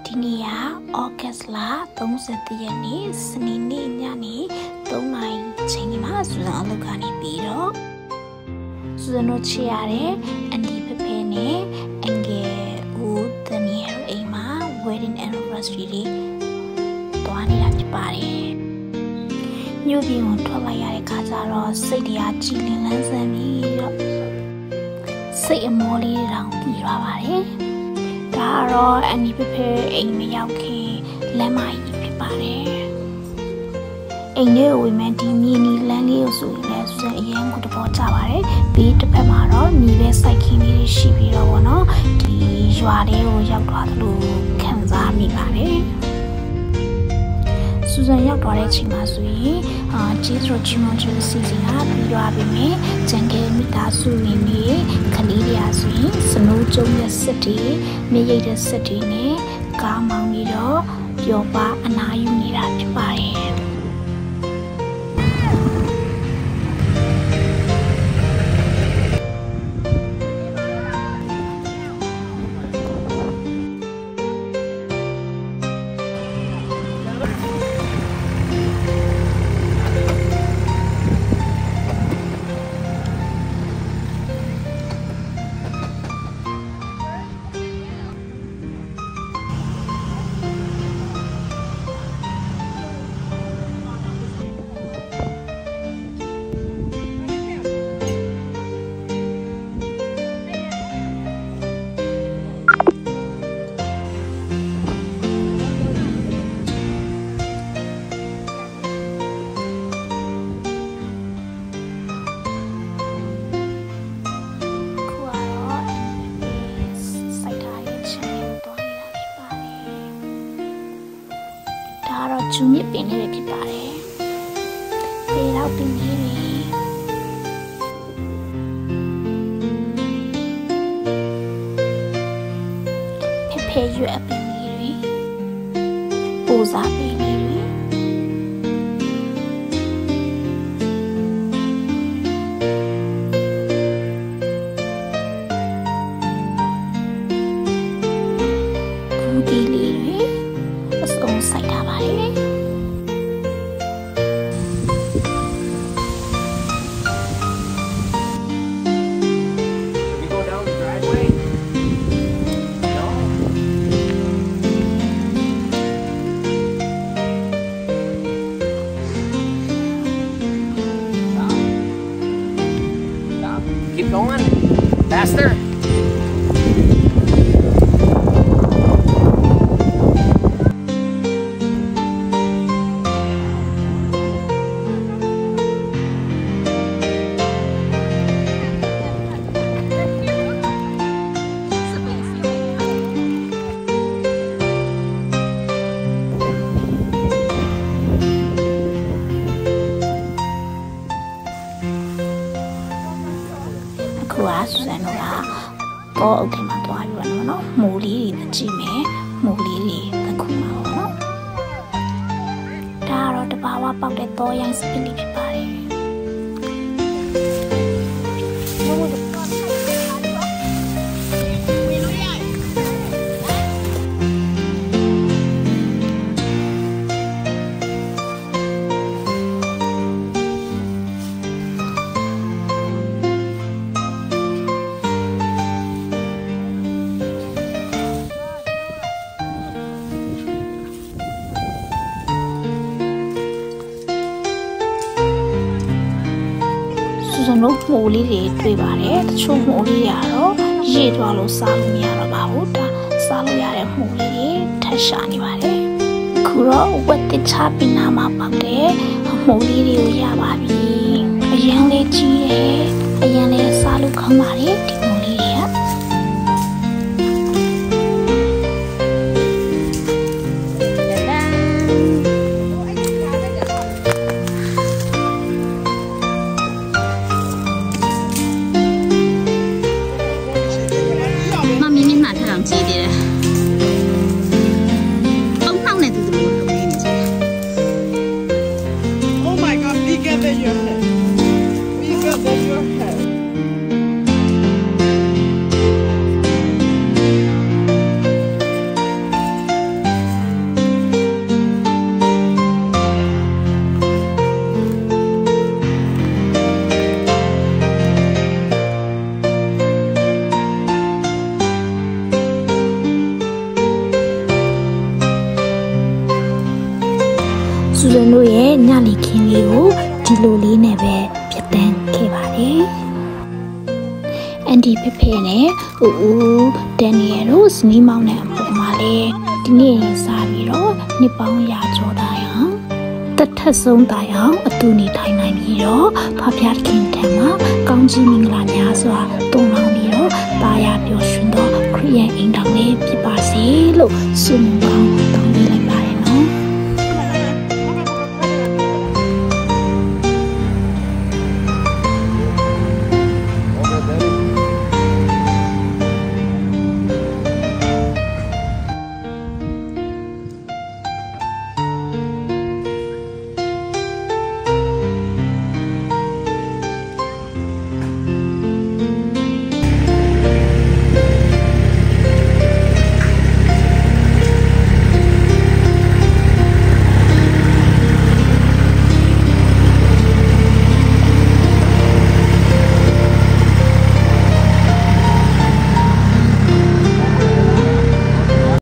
ဒီနေ့ကဩဂတ်စ်လ30ရက်နေ့စနေနေ့ညနေ3နာရီချိန်ဒီမှာစူဇန်အလုပ်ကနေပြီးတော့စူဇန်တို့ချရတဲ့အန်ဒီဖဖေနဲ့အငယ်ဦးတမီးရဲ့အိမ်မှာ wedding anniversary လေးတွားနေတာဖြစ်ပါတယ်မြို့ပြင်ကိုထွက်လာရတဲ့ခါကျတော့စိတ်တရားကြည်လင်လန်းဆန်းပြီးတော့စိတ်အမောလေးတောင်ပြီးသွားပါတယ်ဒါကတော့အန်ဒီဖဖေအိမ်မရောက်ခင်လမ်းမကြီးဖြစ်ပါတယ်အိမ်လေးကိုဝင်မဲ့ဒီမြင်းနီလမ်းလေးကိုဆိုရင်လည်းစူဇန်အရင်ကတဘောကြပါတယ်ပြီးတစ်ဖက်မှာတော့မြေပဲစိုက်ခင်းလေးရှိပြီးတော့ဗောနော်ဒီရွာလေးကိုရောက်သွားသလိုခံစားမိပါတယ်စူဇန်ရောက်သွားတဲ့အချိန်မှာဆိုရင်ကျေးဇူးတော်ချီးမွမ်းခြင်းစီစဉ်တာပြီးသွားပြီမယ်ဂျန်ကဲမိသားစုဝင်တွေခလေးတွေအားဆိုရင်စနိုးကျုံရဲ့စစ်တွေမြေရိပ်တဲ့စစ်တွေနဲ့ကားမောင်းပြီးတော့ပျော်ပါအနားယူနေတာဖြစ်ပါတယ်ကျူမြစ်ပင်လေးပဲဖြစ်ပါတယ်။ပေလောက်ပင်လေးတွေဖေဖေရွက်ပင်လေးတွေပူစားပင်လေးတွေကူတီလေးတွေအစုံစိုက်ထားပါတယ်။ Keep going. Faster. စူဇန်တို့ကတော့အုတ်ထဲမှာသွားပြီးတော့နော်မိုးလေးတွေကြည့်မယ်မိုးလေးတွေသခုမှာပေါ့နော်ဒါကတော့တဘာဝပေါက်တဲ့တောရိုင်းစပစ်လေးဖြစ်ပါတယ်စူဇန်တို့မိုးလေးတွေတွေ့ပါတယ်တချို့မိုးလေးတွေကတော့ရေသွားလို့စားလို့မရတော့ပါဘူးဒါစားလို့ရတဲ့မိုးလေးတွေထပ်ရှာနေပါတယ်အခုတော့ဝက်တစ်ချပင်နာမှာပေါက်တဲ့မိုးလေးတွေကိုရပါပြီအရင်လေးကြီးတယ်အရင်လေးစားလို့ကောင်းပါတယ်ဒီမိုးလေးတွေက Bigger than your head. Susan တို့ရဲ့ညလီခင်းလေးကိုဒီလိုလေးနဲ့ပဲပြတ်တန်းခဲ့ပါတယ်အန်ဒီဖေဖေနဲ့ဦးဒန်နီယယ်တို့စနီးမောင်းတဲ့အပေါ်မှာလေဒီနေ့ရင်စားပြီးတော့နှစ်ပေါင်းရာကျော်တိုင်အောင်တက်ထက်ဆုံးတိုင်အောင်အတူနေထိုင်နိုင်ပြီးတော့ဖဖျားခင်ထံမှာကောင်းကြီးမင်္ဂလာများစွာတုံ့လောင်ပြီးတော့တာယာပျော်ရွှင်သောခရိယန်အိမ်တော်လေးဖြစ်ပါစေလို့ဆုမွန်ကောင်း